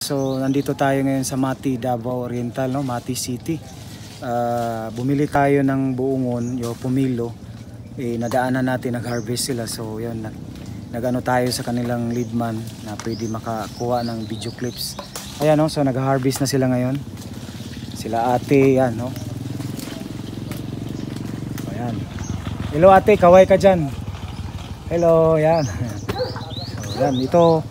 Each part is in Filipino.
So nandito tayo ngayon sa Mati, Davao Oriental, no? Mati City. Bumili tayo ng buongon, yung pumilo. Nadaanan natin, nag-harvest sila. So yun, nag-ano tayo sa kanilang leadman na pwede makakuha ng video clips. Ayan, no? So nag-harvest na sila ngayon. Sila ate, yan, no? Ayan. Hello ate, kaway ka dyan. Hello, yan. So yan, ito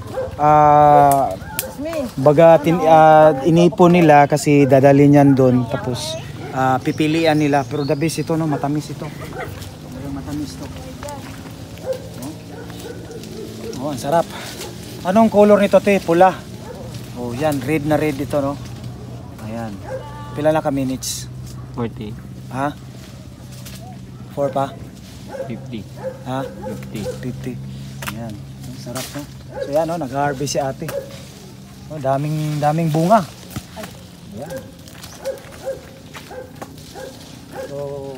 baga inipon nila kasi dadalhin yan doon, tapos pipilian nila, pero the best ito, no? Matamis ito, matamis ito, no? Oh, ang sarap. Anong color nito, te? Pula. Oh, yan, red na red ito, no? Ayan, pila na ka minutes? 40. Ha? 4 pa? 50. Ha? 50. Ayan, ang sarap, no? So yan, no? Nag-harvest si ate. Oh, daming bunga. Ayan. So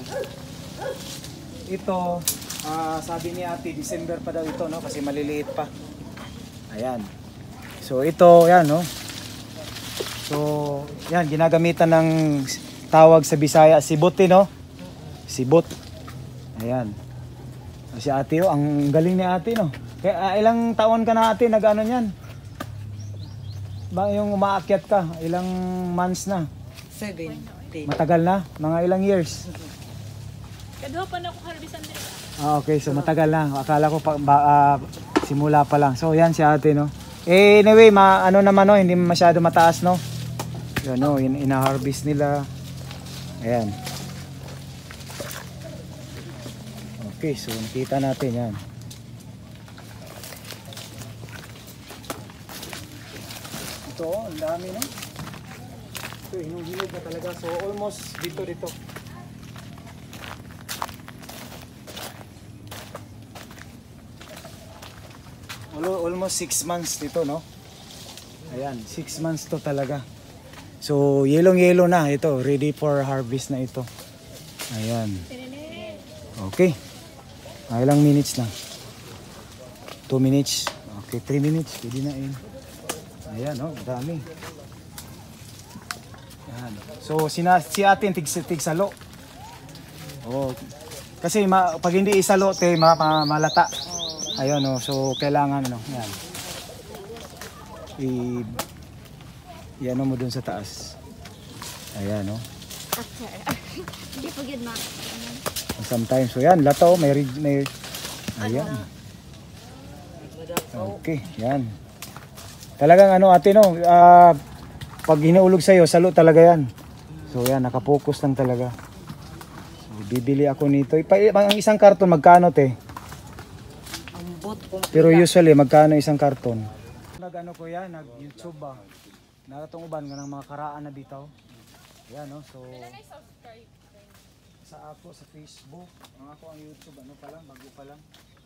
ito, sabi ni ate, December pa daw ito, no? Kasi maliliit pa. Ayan. So ito, yan, no? So yan, ginagamitan ng tawag sa Bisaya, sibot, no? Sibot. Ayan. Si ate, oh, ang galing ni ate, no? Kaya ilang taon ka na ate nag-ano niyan? Ba yung umaakyat ka, ilang months na? 70. Matagal na? Mga ilang years? Kadwa pa na ako harbisan din. Okay, so matagal na. Akala ko simula pa lang. So yan si ate, no? Anyway, ano naman, no? Hindi masyado mataas, no? Yan, no? Ina-harvest nila. Ayan. Okay, so nakita natin yan. Ito, ang dami, no? Ito, hinuhilog na talaga. So almost dito. Almost 6 months dito, no? Ayan, 6 months to talaga. So yellow na ito, ready for harvest na ito. Ayan. Okay. Ilang minutes na? 2 minutes. Okay, 3 minutes. Pwede na yun. Ayan, no? Dami. Ayan. So si atin tigsalo. Oh. Kasi pag hindi isalo, malata. Ayun, no? So kailangan, no? Ayan. I-ano mo dun sa taas. Ayan, no? Hindi po yun, ma. Sometimes, so yan, lataw, may ayan. Okay, yan. Talagang ano ate, no, pag hinuulog sa'yo, salo talaga yan. So yan, nakapokus lang talaga. So, bibili ako nito. Ang isang karton, magkano, te? Pero usually, magkano isang karton? Nag-ano ko yan, nag-YouTube ba? Nakatunguban ka ng mga karaan na bitaw. Yan, no, so sa ako sa Facebook, ang ako ang YouTube, ano pa lang, bago pa lang,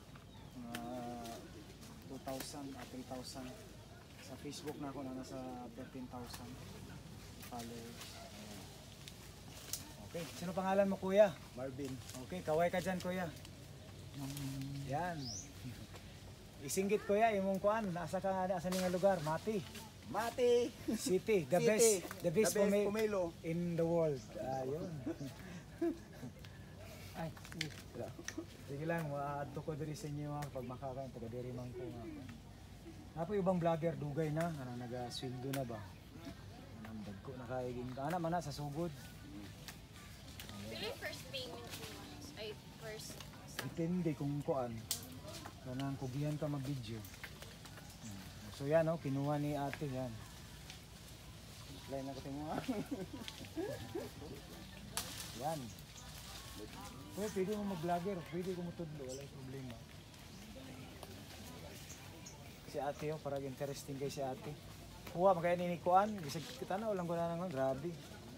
2,000 at 3,000. Sa Facebook na ako na nasa 13,000 followers. Okay, sino pangalan mo, kuya? Marvin. Okay, kaway ka dyan, kuya. Yan. Isinggit, kuya, imong kuan, nasa nga lugar? Mati City, the best pomelo in the world. Ayun. Ay, sige lang, maadto ko diri sa inyo pag makakain, taga diri man ko nga. Apo ibang vlogger dugay na, naga-sweldo na ba? Anong dagko na kaiging ka na man sa sugod. Really first payment ay first. Depende kung kuan. Kanang kugihan ka mag-video. So yan, no, kinuha ni ate yan. Lain na ko tinguha. Yan. Pwede mo mag-vlogger, pwede ko mo tudlo, walang problema. Si ate, oh, parang interesting kay si ate. Kuha, magkaya ninikuan, bisag kita na, walang guna naman, grabe.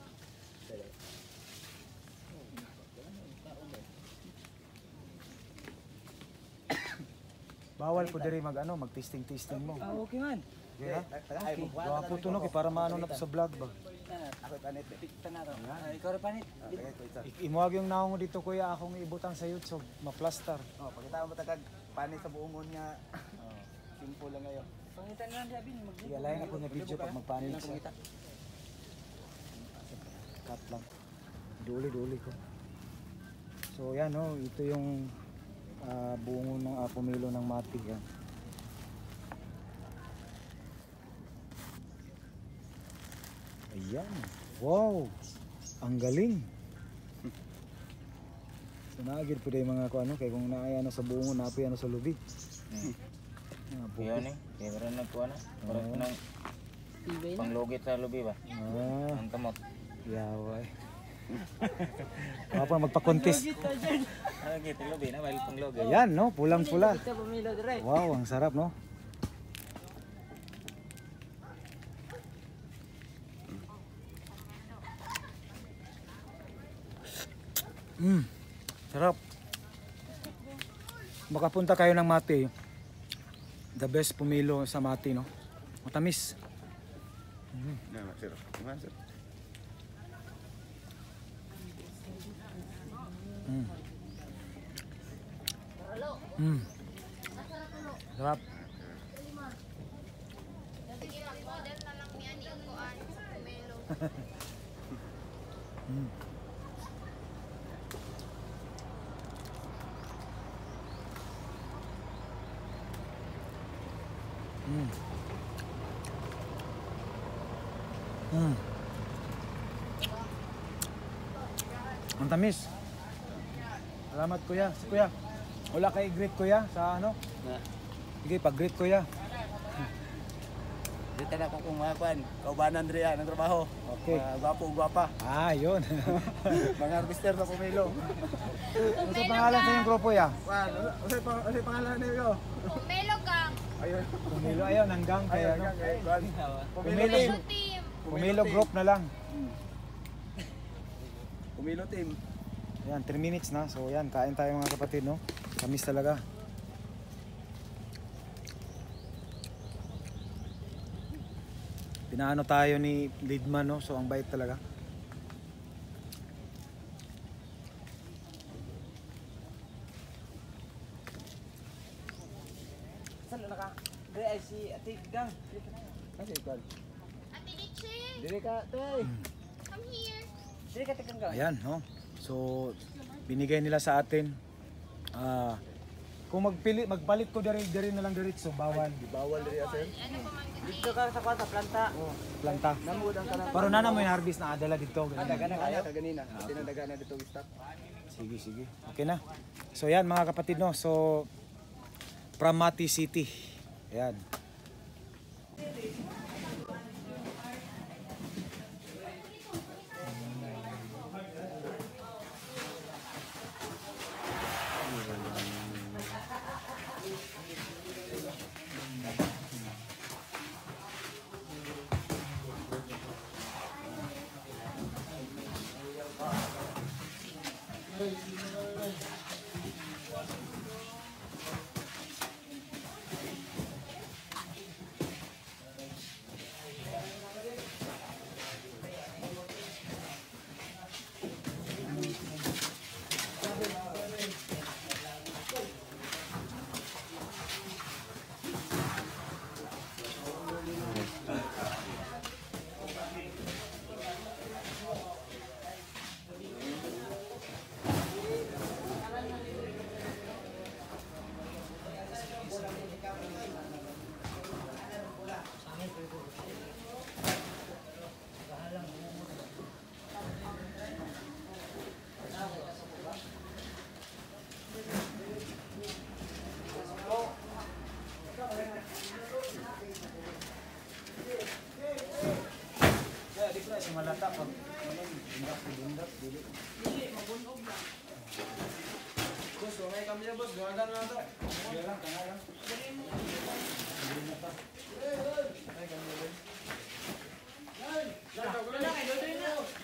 Bawal po diri mag-testing mo. Okay man. Okay, ha? Okay. Gwapo to, no, para maano na to sa vlog ba? Ako panit. Ikaw rin panit. Imuwag yung naong dito, kuya, akong ibutang sa YouTube, ma-plaster. Pagkita mo tagag panit sa buongon nga. Simple lang ngayon. Pangitan na lang di abin. Ialayan ako ng video pag magpanin siya. Cut lang. Duli ko. So yan no, ito yung bungo ng pumilo ng mati yan. Ayan. Wow! Ang galing. So naagid po yung mga ano kay kung naay ano sa bungo napoy ano sa lubi. Yun eh. Kaya meron nagkuha na. Meron ko ng Tibay na. panglugit sa lubi ba? Ang kamot. Yaway. Wapa magpa-contest. Lugit, lubi na. Mahal panglugit. Ayan no, pulang-pula. Ito pumilo dire. Wow, ang sarap no. Sarap. Makapunta kayo ng Mati. The best pumilo sa Mati no. Matamis. Sarap. Model na lang yan yung kuan sa Pomelo. Ang tamis. Salamat kuya. Si kuya. Wala kay greet kuya sa ano? Sige, pag-greet kuya. Dito na ako kung mga kwan, kaubanan rin ng trabaho. Okay. Gwapo-gwapa. Yun. Mga harvester sa Pomelo. Ano sa pangalan sa iyong grupo ya? Kwan, ano yung pangalan niyo? Pomelo gang. Ayun. Pumilo ayaw nanggang kaya ano. Kwan. Pumilo, Pomelo team. pumilo group na lang. Pomelo team. Ayan, 3 minutes na. So yan, kain tayo mga kapatid no. Tamis talaga. Pinaano tayo ni Lidman no. So ang bait talaga. Saan na ka? Dire ay si Ate Gang. Kasi kwan. Ate Lichi, Dili ka, tay. come here. Dire ka Ate Gang. Ayan no. So binigay nila sa atin. Kung magpalit ko diri na lang diretso, bawal. Bawal rin sir. Ano pa man Dito ka sa kwan sa planta. Planta. Namud ang kanang. Pero na mo yung harvest na adala dito. ganun. Kaya kaganina. Tinadaga na dito stop. Sige. Okay na. So yan mga kapatid no. So from Mati City. Ayan. Di ko na si malata pag bundak dili. Boss, may kami na boss. Gawagan na to. Dili lang kana lang. Ay, kami na.